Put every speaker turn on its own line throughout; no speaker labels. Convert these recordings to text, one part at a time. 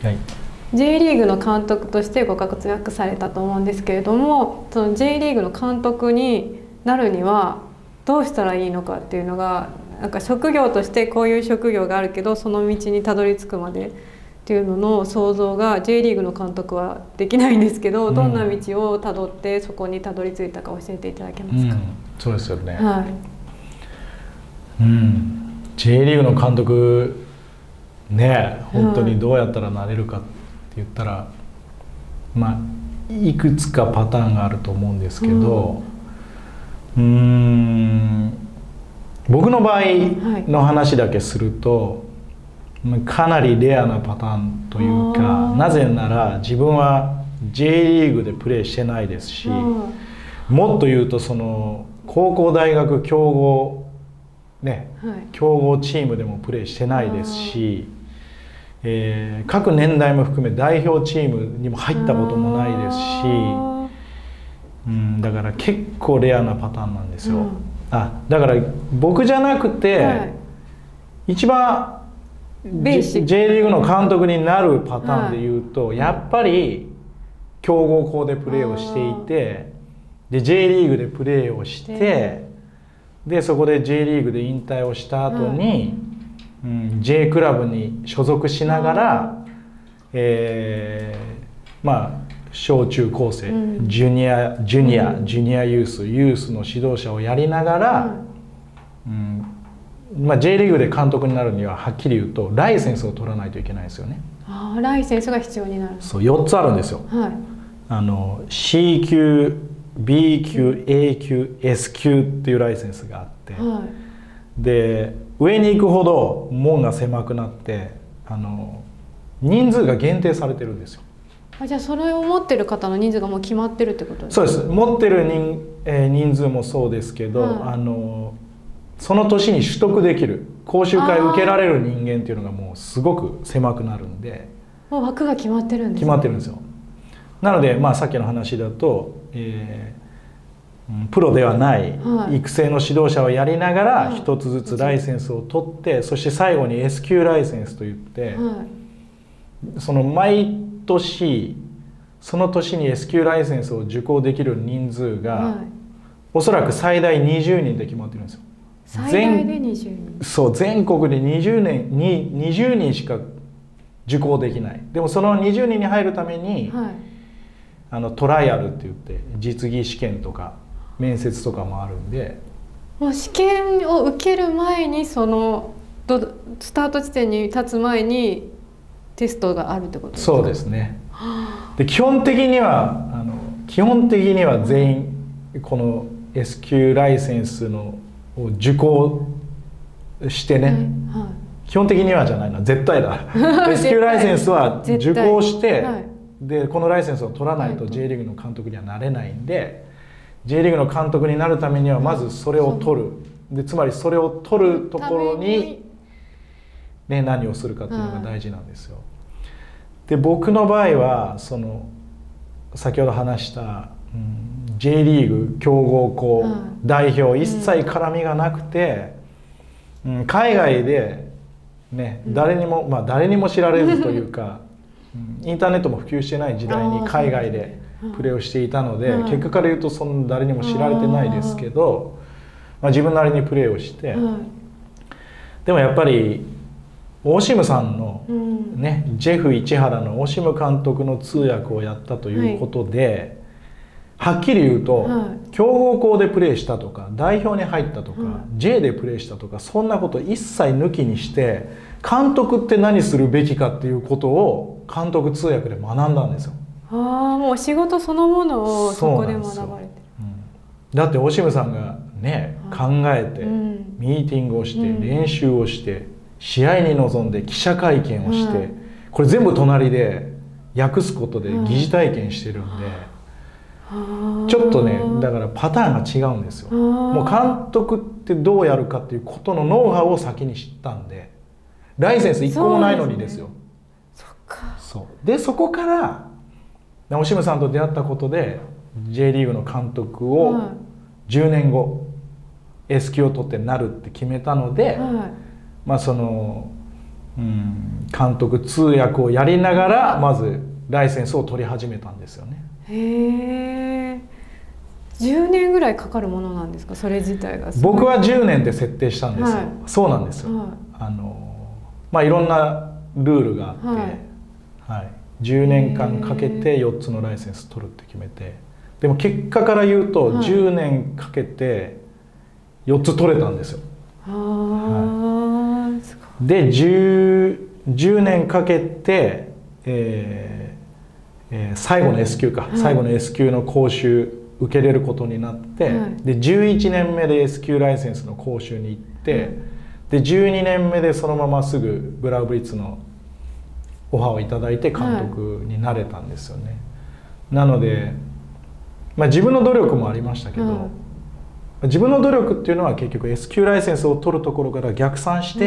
はい、
J リーグの監督としてご活躍されたと思うんですけれども、その J リーグの監督になるにはどうしたらいいのかっていうのが、なんか職業としてこういう職業があるけどその道にたどり着くまでっていうのの想像が J リーグの監督はできないんですけど、どんな道をたどってそこにたどり着いたか教えていただけますか？
そうですよね。
はい。
J リーグの監督ね、本当にどうやったらなれるかって言ったら、まあいくつかパターンがあると思うんですけど、僕の場合の話だけすると、かなりレアなパターンというか、なぜなら自分は J リーグでプレーしてないですし、もっと言うとその高校大学強豪ね、強豪チームでもプレーしてないですし、各年代も含め代表チームにも入ったこともないですし、だから結構レアなパターンなんですよ。だから僕じゃなくて、一番 J リーグの監督になるパターンでいうと、やっぱり強豪校でプレーをしていて、で J リーグでプレーをして、でそこで J リーグで引退をした後に、J クラブに所属しながら、まあ小中高生、ジュニアユースの指導者をやりながら、J リーグで監督になるにははっきり言うとライセンスを取らないといけないですよね。
ライセンスが必要になる。
そう、4つあるんですよ。C 級、B 級、A 級、S 級っていうライセンスがあって、で上に行くほど門が狭くなって、人数が限定されてるんですよ。
じゃあそれを持ってる方の人数がもう決まってるってことですか？
そうです。持ってる人数もそうですけど、その年に取得できる講習会を受けられる人間っていうのがもうすごく狭くなるんで、
もう枠が決まってるんですね。
決まってるんですよ。なので、さっきの話だと、プロではない育成の指導者をやりながら一つずつライセンスを取って、そして最後に S 級ライセンスといって、その毎年その年に S 級ライセンスを受講できる人数が、おそらく最大20人で決まってるんですよ。
最大で20人。
そう、全国で20人しか受講できない。でもその20人に入るために、トライアルって言って実技試験とか面接とかもあるんで、
もう試験を受ける前にスタート地点に立つ前にテストがあるってことですか？
そうですね。で基本的には全員この S 級ライセンスを受講してね、基本的にはじゃないな、絶対だS 級ライセンスは受講して、でこのライセンスを取らないと J リーグの監督にはなれないんで、 J リーグの監督になるためにはまずそれを取る。でつまりそれを取るところに、何をするかっていうのが大事なんですよ。で僕の場合はその先ほど話した、J リーグ強豪校、代表一切絡みがなくて、海外で誰にも知られずというかインターネットも普及してない時代に海外でプレーをしていたので、結果から言うとそんな誰にも知られてないですけど、自分なりにプレーをして、でもやっぱりオシムさんのジェフ市原のオシム監督の通訳をやったということで、はっきり言うと、強豪校でプレーしたとか代表に入ったとか、J でプレーしたとか、そんなこと一切抜きにして、監督って何するべきかっていうことを監督通訳で学んだんですよ。
もう仕事そのものをそこで学ばれてる。
だってオシムさんが考えて、ミーティングをして、練習をして、試合に臨んで記者会見をして、これ全部隣で訳すことで疑似体験してるんで、ちょっとだからパターンが違うんですよ。もう監督ってどうやるかっていうことのノウハウを先に知ったんで、ライセンス1個もないのにですよ。でそこからオシムさんと出会ったことで J リーグの監督を10年後 S 級を取ってなるって決めたので、その監督通訳をやりながらまずライセンスを取り始めたんですよね。
へえ。10年ぐらいかかるものなんですか、それ自体が。
僕は10年で設定したんですよ。
はい、
そうなんですよ。いろんなルールがあって、はい、10年間かけて4つのライセンス取るって決めて、でも結果から言うと10年かけて4つ取れたんですよ。はい、で 10年かけて、最後の S 級か、はい、最後の S 級の講習受けれることになって、はい、で11年目で S 級ライセンスの講習に行って、で12年目でそのまますぐブラウブリッツのオファーをいただいて監督になれたんですよね。なので、自分の努力もありましたけど、自分の努力っていうのは結局 S 級ライセンスを取るところから逆算して、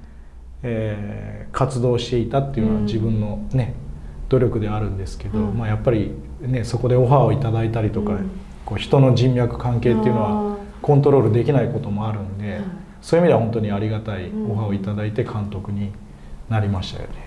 活動していたっていうのは自分のね、努力であるんですけど、やっぱりね、そこでオファーをいただいたりとか、こう人の人脈関係っていうのはコントロールできないこともあるんで、そういう意味では本当にありがたいオファーをいただいて監督になりましたよね。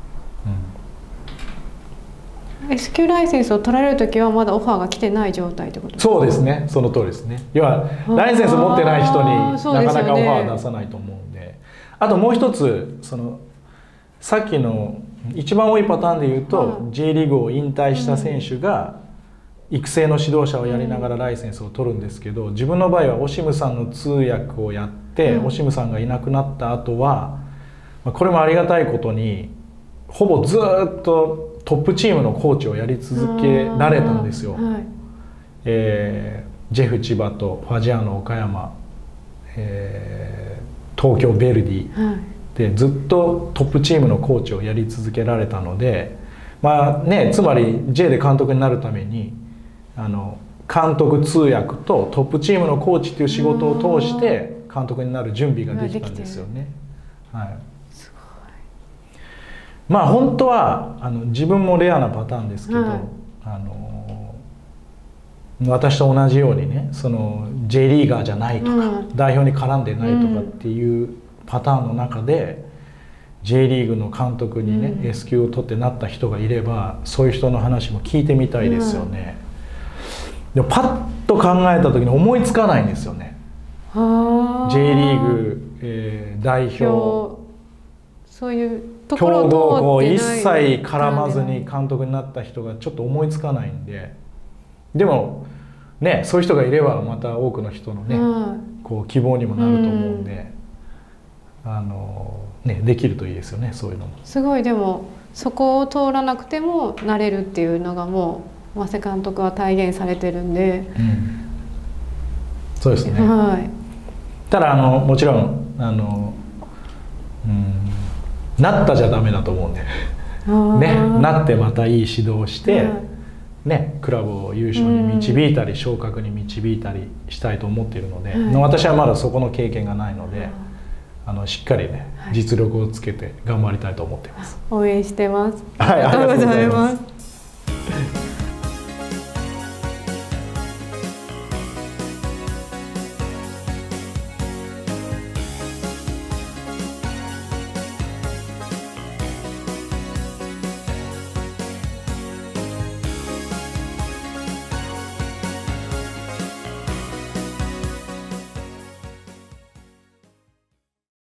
S 級ライセンスを取られる時はまだオファーが来てない状態ってことですか？
そうですね、その通りですね。要はライセンス持ってない人になかなかオファー出さないと思うんで。あともう一つ、さっきの一番多いパターンでいうと、J リーグを引退した選手が育成の指導者をやりながらライセンスを取るんですけど、自分の場合はオシムさんの通訳をやって、オシムさんがいなくなった後は、これもありがたいことにほぼずっとトップチームのコーチをやり続けられたんですよ。ジェフ千葉とファジアーノ岡山、東京ヴェルディでずっとトップチームのコーチをやり続けられたので、つまり J で監督になるために監督通訳とトップチームのコーチっていう仕事を通して監督になる準備ができたんですよね。はい、本当は自分もレアなパターンですけど、私と同じようにね、J リーガーじゃないとか、代表に絡んでないとかっていうパターンの中で J リーグの監督にね、S 級を取ってなった人がいれば、そういう人の話も聞いてみたいですよね。でもパッと考えた時に思いつかないんですよね。J リーグ、代表、
そういう
強豪校一切絡まずに監督になった人がちょっと思いつかないんで、でもね、そういう人がいればまた多くの人のね、こう希望にもなると思うんで、できるといいですよね、そういうのも。
すごい、でもそこを通らなくてもなれるっていうのがもう間瀬監督は体現されてるんで、
そうですね。ただもちろんなったじゃダメだと思うんでね、なってまたいい指導をして、クラブを優勝に導いたり昇格に導いたりしたいと思っているので、私はまだそこの経験がないので、しっかりね、実力をつけて頑張りたいと思っています。
応援してます。
はい、ありがとうございます。